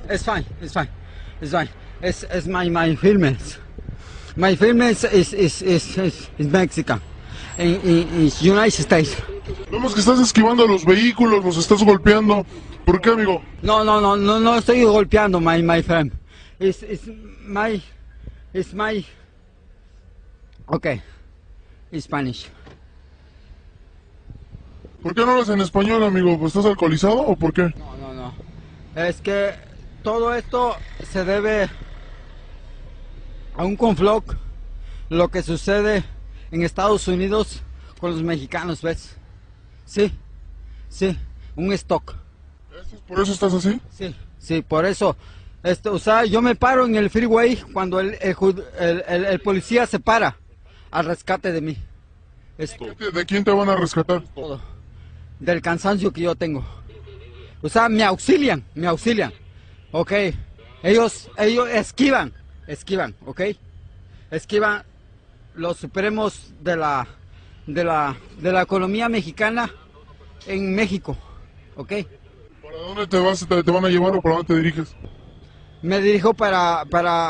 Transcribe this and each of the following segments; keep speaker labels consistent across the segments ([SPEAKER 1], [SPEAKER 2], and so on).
[SPEAKER 1] It's fine. It's fine. It's fine. It's my films. My film is Mexican. In United States.
[SPEAKER 2] Vemos que estás esquivando los vehículos, los estás golpeando. ¿Por qué, amigo?
[SPEAKER 1] No estoy golpeando, my friend. It's my. Okay. It's Spanish.
[SPEAKER 2] ¿Por qué no hablas en español, amigo? ¿Pues estás alcoholizado o por qué?
[SPEAKER 1] No. Es que todo esto se debe a un conflicto, lo que sucede en Estados Unidos con los mexicanos, ¿ves? Sí, un stock.
[SPEAKER 2] ¿Por eso estás así?
[SPEAKER 1] Sí, por eso. O sea, yo me paro en el freeway cuando el policía se para al rescate de mí.
[SPEAKER 2] ¿De quién te van a rescatar?
[SPEAKER 1] Todo. Del cansancio que yo tengo. O sea, me auxilian, ok. Ellos esquivan, ok. Esquivan los supremos de la economía mexicana en México, ok.
[SPEAKER 2] ¿Para dónde te vas? ¿Te van a llevar o para dónde te diriges?
[SPEAKER 1] Me dirijo para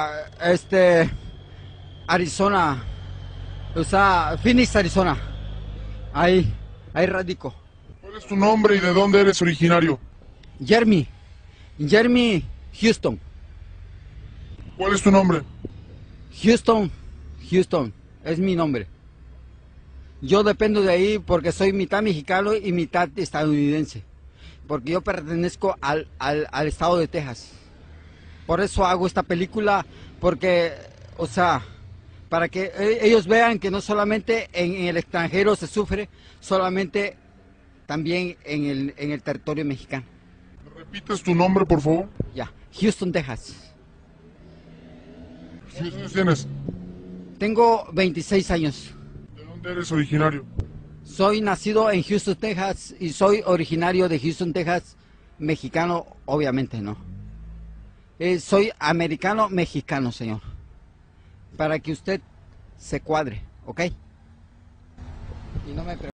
[SPEAKER 1] Arizona, o sea, Phoenix, Arizona. Ahí radico.
[SPEAKER 2] ¿Cuál es tu nombre y de dónde eres originario?
[SPEAKER 1] Jeremy Houston.
[SPEAKER 2] ¿Cuál es tu nombre?
[SPEAKER 1] Houston, es mi nombre. Yo dependo de ahí porque soy mitad mexicano y mitad estadounidense. Porque yo pertenezco al estado de Texas. Por eso hago esta película, porque, o sea, para que ellos vean que no solamente en el extranjero se sufre, solamente también en el territorio mexicano.
[SPEAKER 2] ¿Repites tu nombre, por favor?
[SPEAKER 1] Ya, Houston, Texas.
[SPEAKER 2] ¿Cuántos años tienes?
[SPEAKER 1] Tengo 26 años.
[SPEAKER 2] ¿De dónde eres originario?
[SPEAKER 1] Soy nacido en Houston, Texas, y soy originario de Houston, Texas, mexicano, obviamente no. Soy americano-mexicano, señor. Para que usted se cuadre, ¿ok? Y no me